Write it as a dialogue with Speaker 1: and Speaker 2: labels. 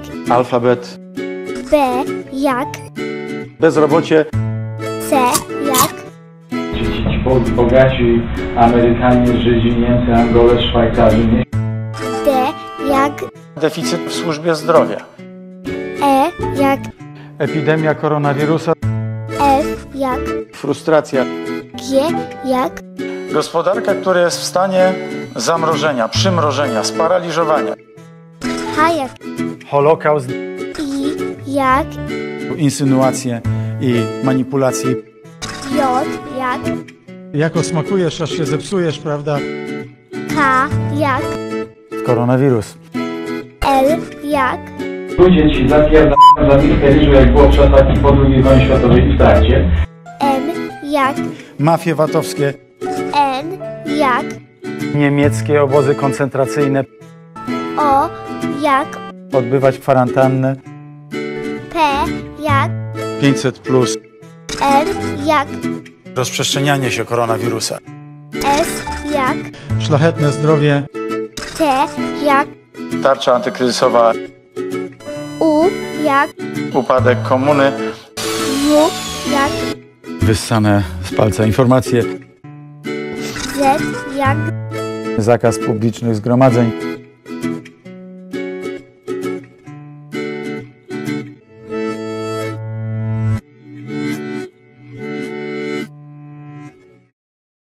Speaker 1: Alfabet.
Speaker 2: B jak
Speaker 1: Bezrobocie.
Speaker 2: C jak
Speaker 3: Ci bogaci Amerykanie, Żydzi, Niemcy, Angole, Szwajcarzy.
Speaker 2: D jak
Speaker 1: Deficyt w służbie zdrowia.
Speaker 2: E jak
Speaker 1: Epidemia koronawirusa.
Speaker 2: F jak
Speaker 1: Frustracja.
Speaker 2: G jak
Speaker 1: Gospodarka, która jest w stanie zamrożenia, przymrożenia, sparaliżowania.
Speaker 2: H jak
Speaker 1: Holokaust.
Speaker 2: I jak
Speaker 1: Insynuacje i manipulacje.
Speaker 2: J jak
Speaker 1: Jako smakujesz, aż się zepsujesz, prawda?
Speaker 2: K jak
Speaker 1: Koronawirus.
Speaker 2: L jak
Speaker 3: Ludzie ci zapierdają za miskę ryżu, jak było w czasach po II wojnie światowej i w trakcie.
Speaker 2: M jak
Speaker 1: Mafie VAT-owskie.
Speaker 2: N jak
Speaker 1: Niemieckie obozy koncentracyjne.
Speaker 2: O jak
Speaker 1: Odbywać kwarantannę.
Speaker 2: P jak
Speaker 1: 500+.
Speaker 2: R jak
Speaker 1: Rozprzestrzenianie się koronawirusa.
Speaker 2: S jak
Speaker 1: Szlachetne zdrowie.
Speaker 2: T jak
Speaker 1: Tarcza antykryzysowa.
Speaker 2: U jak
Speaker 1: Upadek komuny.
Speaker 2: W jak
Speaker 1: Wyssane z palca informacje.
Speaker 2: Z jak
Speaker 1: Zakaz publicznych zgromadzeń.